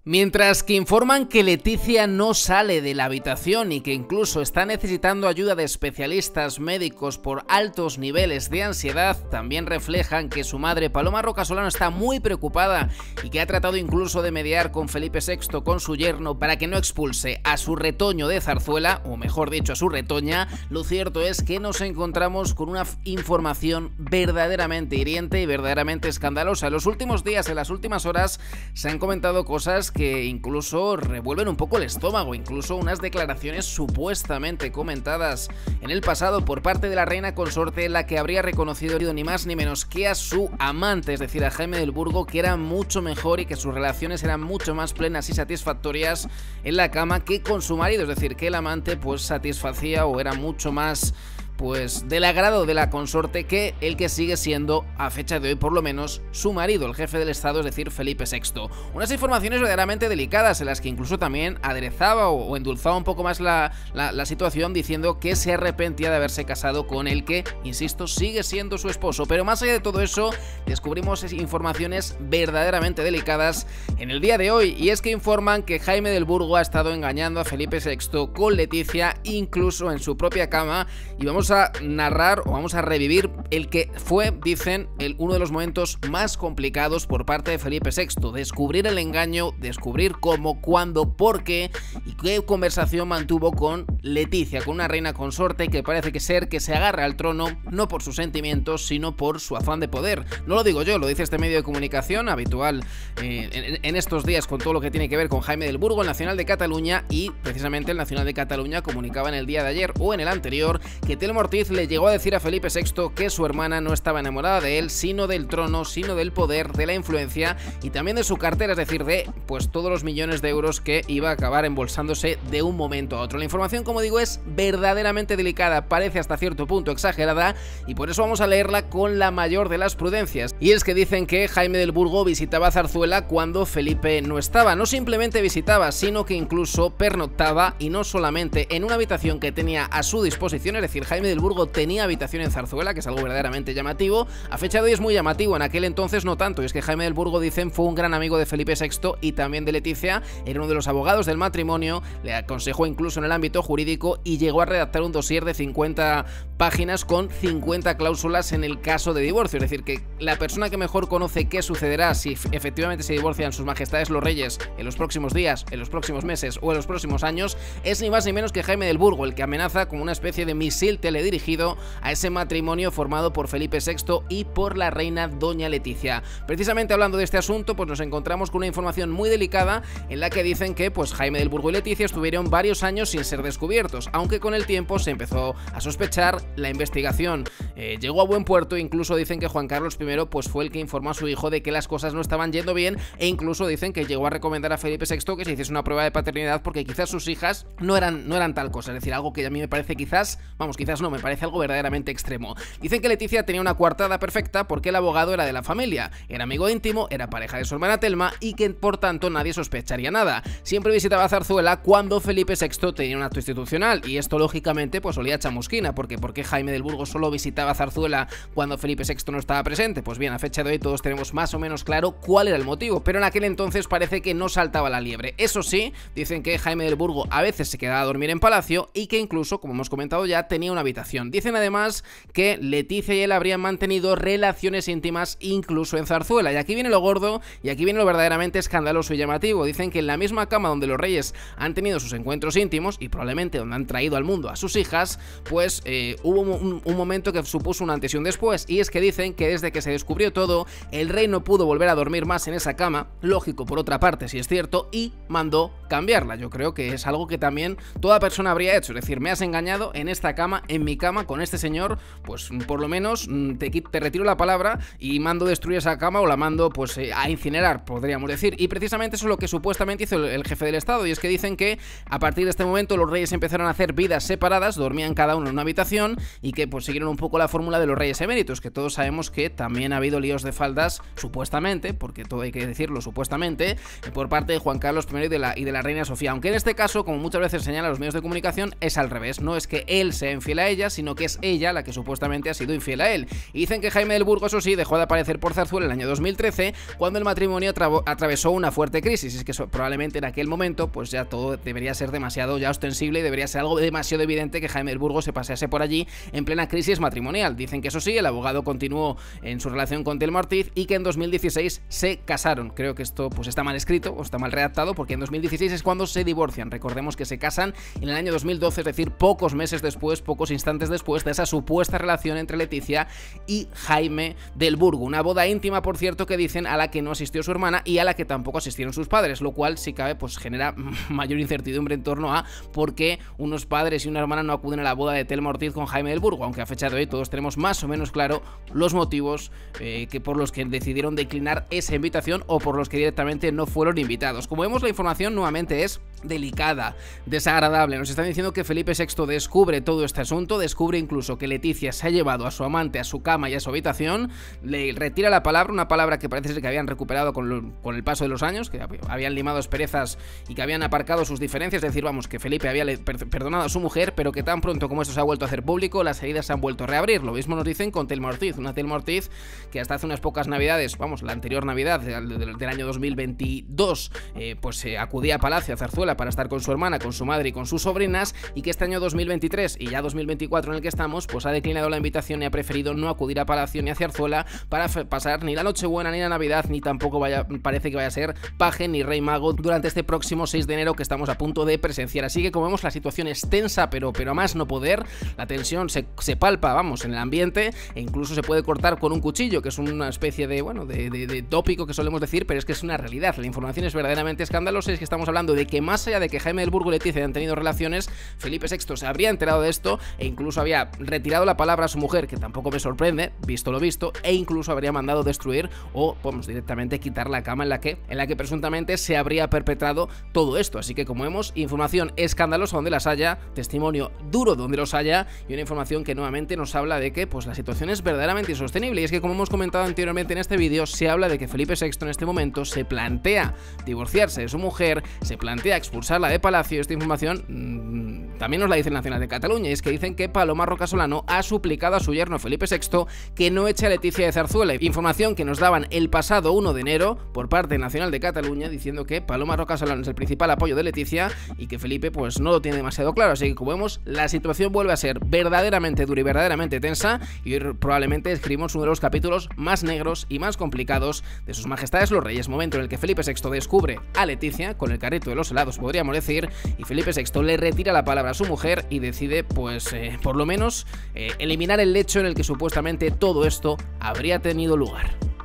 Mientras que informan que Leticia no sale de la habitación y que incluso está necesitando ayuda de especialistas médicos por altos niveles de ansiedad, también reflejan que su madre Paloma Roca Solano está muy preocupada y que ha tratado incluso de mediar con Felipe VI, con su yerno, para que no expulse a su retoño de Zarzuela, o mejor dicho, a su retoña. Lo cierto es que nos encontramos con una información verdaderamente hiriente y verdaderamente escandalosa. En los últimos días, en las últimas horas, se han comentado cosas que incluso revuelven un poco el estómago, incluso unas declaraciones supuestamente comentadas en el pasado por parte de la reina consorte, en la que habría reconocido ni más ni menos que a su amante, es decir, a Jaime del Burgo, que era mucho mejor y que sus relaciones eran mucho más plenas y satisfactorias en la cama que con su marido, es decir, que el amante pues satisfacía o era mucho más del agrado de la consorte que el que sigue siendo, a fecha de hoy por lo menos, su marido, el jefe del estado, es decir, Felipe VI. Unas informaciones verdaderamente delicadas en las que incluso también aderezaba o endulzaba un poco más la situación, diciendo que se arrepentía de haberse casado con el que, insisto, sigue siendo su esposo. Pero más allá de todo eso, descubrimos informaciones verdaderamente delicadas en el día de hoy, y es que informan que Jaime del Burgo ha estado engañando a Felipe VI con Leticia, incluso en su propia cama, y vamos a narrar o vamos a revivir el que fue, dicen, uno de los momentos más complicados por parte de Felipe VI. Descubrir el engaño, descubrir cómo, cuándo, por qué y qué conversación mantuvo con Leticia, con una reina consorte que parece que se agarra al trono no por sus sentimientos, sino por su afán de poder. No lo digo yo, lo dice este medio de comunicación habitual en estos días con todo lo que tiene que ver con Jaime del Burgo, el Nacional de Cataluña, y precisamente el Nacional de Cataluña comunicaba en el día de ayer o en el anterior que Telmo Ortiz le llegó a decir a Felipe VI que su hermana no estaba enamorada de él, sino del trono, sino del poder, de la influencia y también de su cartera, es decir, de todos los millones de euros que iba a acabar embolsándose de un momento a otro. La información, como digo, es verdaderamente delicada, parece hasta cierto punto exagerada, y por eso vamos a leerla con la mayor de las prudencias. Y es que dicen que Jaime del Burgo visitaba Zarzuela cuando Felipe no estaba. No simplemente visitaba, sino que incluso pernoctaba, y no solamente en una habitación que tenía a su disposición, es decir, Jaime del Burgo tenía habitación en Zarzuela, que es algo verdaderamente llamativo. A fecha de hoy es muy llamativo, en aquel entonces no tanto, y es que Jaime del Burgo, dicen, fue un gran amigo de Felipe VI y también de Leticia, era uno de los abogados del matrimonio, le aconsejó incluso en el ámbito jurídico y llegó a redactar un dossier de 50 páginas con 50 cláusulas en el caso de divorcio, es decir, que la persona que mejor conoce qué sucederá si efectivamente se divorcian sus majestades los reyes en los próximos días, en los próximos meses o en los próximos años, es ni más ni menos que Jaime del Burgo, el que amenaza como una especie de misil teledirigido a ese matrimonio formado por Felipe VI y por la reina doña Leticia. Precisamente hablando de este asunto, pues nos encontramos con una información muy delicada en la que dicen que Jaime del Burgo y Leticia estuvieron varios años sin ser descubiertos, aunque con el tiempo se empezó a sospechar, la investigación llegó a buen puerto, incluso dicen que Juan Carlos I fue el que informó a su hijo de que las cosas no estaban yendo bien, e incluso dicen que llegó a recomendar a Felipe VI que se hiciese una prueba de paternidad porque quizás sus hijas no eran tal cosa, es decir, algo que a mí me parece quizás no, me parece algo verdaderamente extremo. Dicen que Leticia tenía una coartada perfecta porque el abogado era de la familia, era amigo íntimo, era pareja de su hermana Telma y que por tanto nadie sospecharía nada. Siempre visitaba Zarzuela cuando Felipe VI tenía un acto institucional, y esto lógicamente olía a chamusquina, porque ¿por qué Jaime del Burgo solo visitaba Zarzuela cuando Felipe VI no estaba presente? Pues bien, a fecha de hoy todos tenemos más o menos claro cuál era el motivo, pero en aquel entonces parece que no saltaba la liebre. Eso sí, dicen que Jaime del Burgo a veces se quedaba a dormir en palacio y que incluso, como hemos comentado ya, tenía una habitación. Dicen además que Leticia y él habrían mantenido relaciones íntimas incluso en Zarzuela, y aquí viene lo gordo y aquí viene lo verdaderamente escandaloso y llamativo. Dicen que en la misma cama donde los reyes han tenido sus encuentros íntimos y probablemente donde han traído al mundo a sus hijas, hubo un momento que supuso un antes y un después, y es que dicen que desde que se descubrió todo, el rey no pudo volver a dormir más en esa cama, lógico por otra parte si es cierto, y mandó cambiarla. Yo creo que es algo que también toda persona habría hecho, es decir, me has engañado en esta cama, en mi cama, con este señor, pues por lo menos te retiro la palabra y mando destruir esa cama o la mando a incinerar, podríamos decir. Y precisamente eso es lo que supuestamente hizo el jefe del estado, y es que dicen que a partir de este momento los reyes empezaron a hacer vidas separadas, dormían cada uno en una habitación, y que siguieron un poco la fórmula de los reyes eméritos, que todos sabemos que también ha habido líos de faldas, supuestamente, porque todo hay que decirlo supuestamente, por parte de Juan Carlos I y de la reina Sofía, aunque en este caso, como muchas veces señalan los medios de comunicación, es al revés, no es que él sea infiel a ella, sino que es ella la que supuestamente ha sido infiel a él. Y dicen que Jaime del Burgo, eso sí, dejó de aparecer por Zarzuela en el año 2013, cuando el matrimonio atravesó una fuerte crisis. Es que probablemente en aquel momento pues ya todo debería ser demasiado ya ostensible y debería ser algo demasiado evidente que Jaime del Burgo se pasease por allí en plena crisis matrimonial. Dicen que eso sí, el abogado continuó en su relación con Telma Ortiz y que en 2016 se casaron. Creo que esto pues está mal escrito o está mal redactado, porque en 2016 es cuando se divorcian. Recordemos que se casan en el año 2012, es decir, pocos meses después, pocos instantes después de esa supuesta relación entre Leticia y Jaime del Burgo. Una boda íntima, por cierto, que dicen a la que no asistió su hermana y a la que tampoco asistieron sus padres, lo cual, si cabe, pues genera mayor incertidumbre en torno a por qué unos padres y una hermana no acuden a la boda de Telma Ortiz con Jaime del Burgo, aunque a fecha de hoy todos tenemos más o menos claro los motivos que por los que decidieron declinar esa invitación o por los que directamente no fueron invitados. Como vemos, la información nuevamente es delicada, desagradable. Nos están diciendo que Felipe VI descubre todo este asunto, descubre incluso que Leticia se ha llevado a su amante a su cama y a su habitación, le retira la palabra, una palabra que parece ser que habían recuperado con el paso de los años, que habían limado asperezas y que habían aparcado sus diferencias, es decir, vamos, que Felipe había perdonado a su mujer, pero que tan pronto como esto se ha vuelto a hacer público, las heridas se han vuelto a reabrir. Lo mismo nos dicen con Telma Ortiz, una Telma Ortiz que hasta hace unas pocas navidades, vamos, la anterior Navidad del año 2022, pues acudía a Palacio, a Zarzuela, para estar con su hermana, con su madre y con sus sobrinas, y que este año 2023 y ya 2024 en el que estamos, pues ha declinado la invitación y ha preferido no acudir a Palacio ni a Zarzuela para pasar ni la Nochebuena ni la Navidad, ni tampoco parece que vaya a ser paje ni rey mago durante este próximo 6 de enero que estamos a punto de presenciar. Así que, como vemos, la situación es tensa, pero a más no poder. La tensión se palpa, vamos, en el ambiente, e incluso se puede cortar con un cuchillo, que es una especie de, bueno, de tópico que solemos decir, pero es que es una realidad. La información es verdaderamente escandalosa. Es que estamos hablando de que más allá de que Jaime del Burgo y Leticia hayan tenido relaciones, Felipe VI se habría enterado de esto e incluso había retirado la palabra a su mujer, que tampoco me sorprende, visto lo visto, e incluso habría mandado destruir o, vamos, directamente quitar la cama en la que presuntamente se habría perpetrado todo esto. Así que, como vemos, información escandalosa donde las haya, testimonio duro donde los haya, y una información que nuevamente nos habla de que pues la situación es verdaderamente insostenible. Y es que, como hemos comentado anteriormente en este vídeo, se habla de que Felipe VI en este momento se plantea divorciarse de su mujer, se plantea expulsarla de Palacio. Esta información también nos la dice el Nacional de Cataluña, y es que dicen que Paloma Roca Solano ha suplicado a su yerno Felipe VI que no eche a Leticia de Zarzuela. Información que nos daban el pasado 1 de enero por parte del Nacional de Cataluña, diciendo que Paloma Roca Solano es el principal apoyo de Leticia y que Felipe pues no lo tiene demasiado claro. Así que, como vemos, la situación vuelve a ser verdaderamente dura y verdaderamente tensa, y hoy probablemente escribimos uno de los capítulos más negros y más complicados de sus majestades los reyes, momento en el que Felipe VI descubre a Leticia con el carrito de los helados, podríamos decir, y Felipe VI le retira la palabra a su mujer y decide pues por lo menos eliminar el lecho en el que supuestamente todo esto habría tenido lugar.